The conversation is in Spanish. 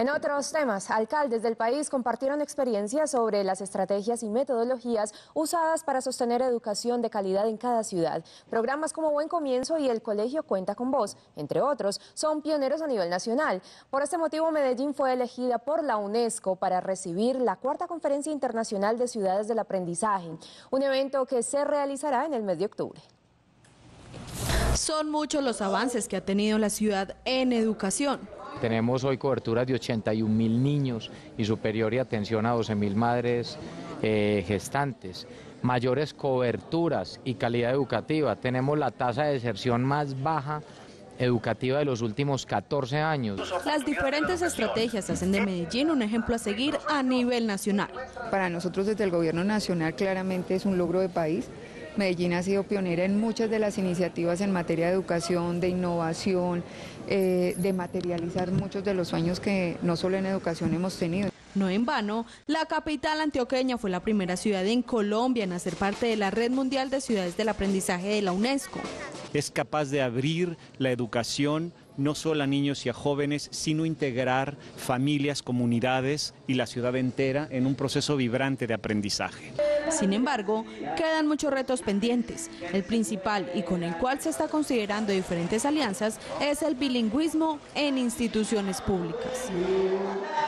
En otros temas, alcaldes del país compartieron experiencias sobre las estrategias y metodologías usadas para sostener educación de calidad en cada ciudad. Programas como Buen Comienzo y El Colegio Cuenta con Vos, entre otros, son pioneros a nivel nacional. Por este motivo, Medellín fue elegida por la UNESCO para recibir la cuarta Conferencia Internacional de Ciudades del Aprendizaje, un evento que se realizará en el mes de octubre. Son muchos los avances que ha tenido la ciudad en educación. Tenemos hoy coberturas de 81.000 niños y superior y atención a 12.000 madres gestantes. Mayores coberturas y calidad educativa. Tenemos la tasa de deserción más baja educativa de los últimos 14 años. Las diferentes estrategias hacen de Medellín un ejemplo a seguir a nivel nacional. Para nosotros desde el gobierno nacional claramente es un logro de país. Medellín ha sido pionera en muchas de las iniciativas en materia de educación, de innovación, de materializar muchos de los sueños que no solo en educación hemos tenido. No en vano, la capital antioqueña fue la primera ciudad en Colombia en hacer parte de la Red Mundial de Ciudades del Aprendizaje de la UNESCO. Es capaz de abrir la educación no solo a niños y a jóvenes, sino integrar familias, comunidades y la ciudad entera en un proceso vibrante de aprendizaje. Sin embargo, quedan muchos retos pendientes. El principal y con el cual se está considerando diferentes alianzas es el bilingüismo en instituciones públicas.